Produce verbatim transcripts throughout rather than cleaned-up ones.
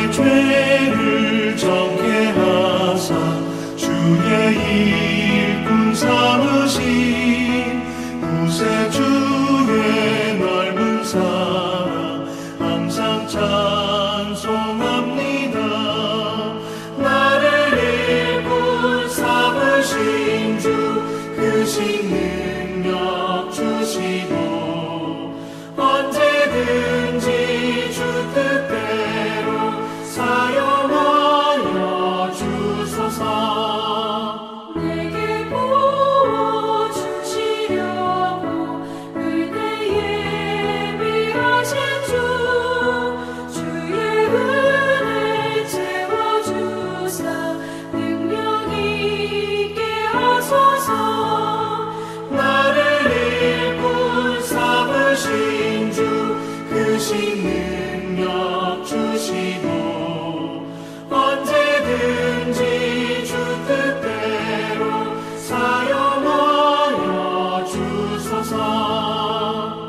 나의 죄를 정케 하사 주의 일꾼 삼으신 구세주의 넓은 사랑 항상 찬송합니다. 나를 일꾼 삼으신 주 크신 능력 주시고 언제든지 주 뜻대로 사용하여 주소서. 내게 부어주시려고 은혜에 예비하신 주 주의 은혜 채워주사 능력 있게 하소서. 나를 일꾼 삼으신 주 크신 능력 주시고 언제든지 주 뜻대로 사용하여 주소서.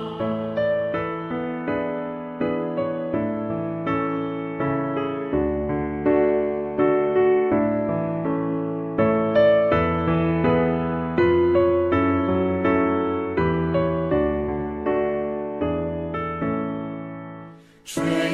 죄